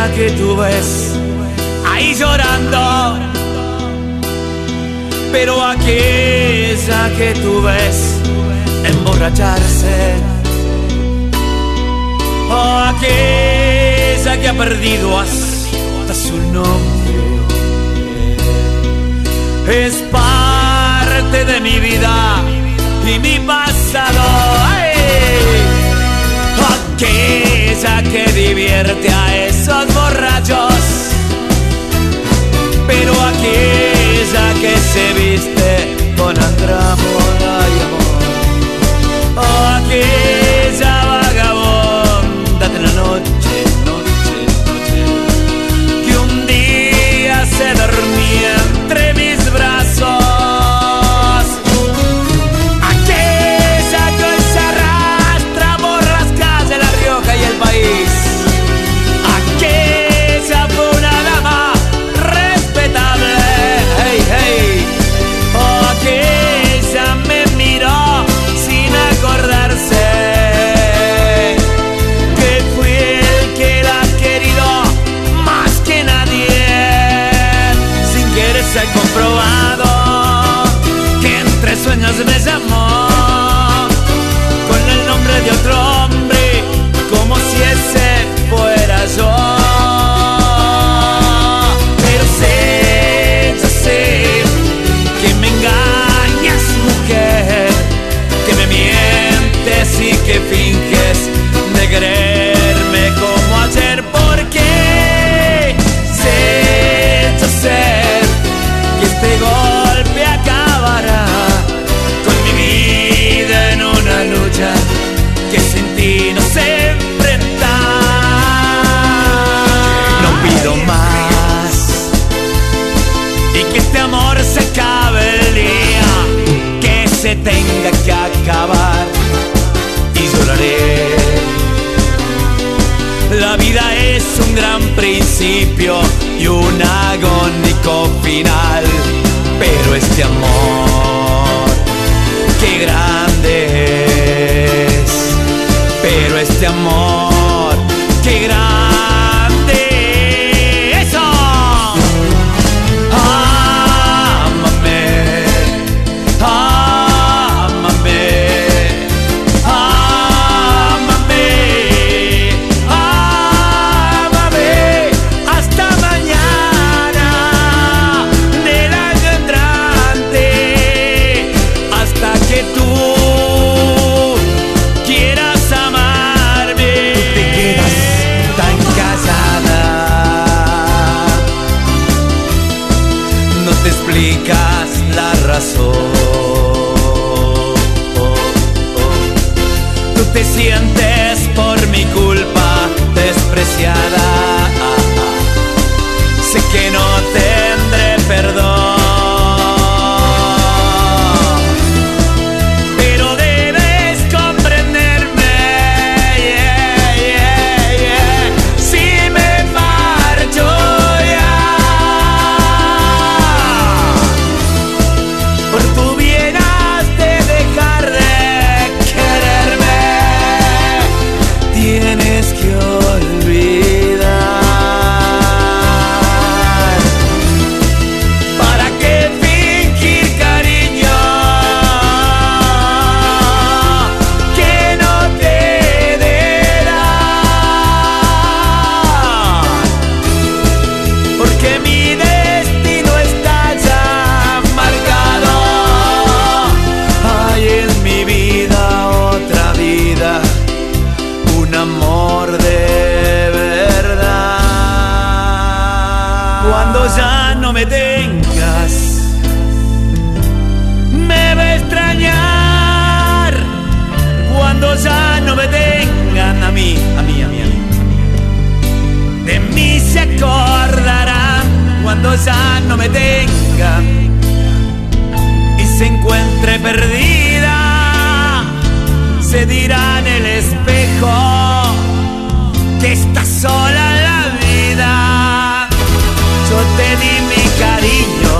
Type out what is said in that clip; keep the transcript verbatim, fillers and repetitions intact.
aquella que tú ves ahí llorando, pero aquella que tú ves emborracharse, o aquella que ha perdido hasta su nombre, es parte de mi vida y mi pasado. ¡Ay! Aquella que divierte a esos borrachos, pero aquella que se viste con andrámora y amor, o aquella vagabunda de la noche, noche, noche, que un día se dormía entre mis brazos. Aquella fue una dama respetable, hey, hey. Oh, aquella me miró sin acordarse que fui el que la ha querido más que nadie. Sin querer se ha comprobado que entre sueños me llamó con el nombre de otro hombre, como si ese fuera yo. Pero sé, yo sé que me engañas, mujer, que me mientes y que finges de quererme como ayer, porque sé, yo sé que este golpe acabará con mi vida en una lucha que sin ti no sé enfrentar. No pido más y que este amor se acabe el día que se tenga que acabar, y lloraré. La vida es un gran principio y un agónico final, pero este amor, qué grande es. Pero este amor, qué grande. ¡Eso! Ámame, ámame, ámame, ámame hasta mañana del año entrante, hasta que tú quieras amarme. Te quedas tan callada, no te explicas la razón. Tú te sientes por mi culpa despreciada. Sé que no tendré perdón, ya no me tengas, me va a extrañar. Cuando ya no me tengan a mí, a mí, a mí, a mí, de mí se acordarán. Cuando ya no me tengan y se encuentre perdida, se dirá en el espejo que está sola en la vida. Yo te di mi cariño,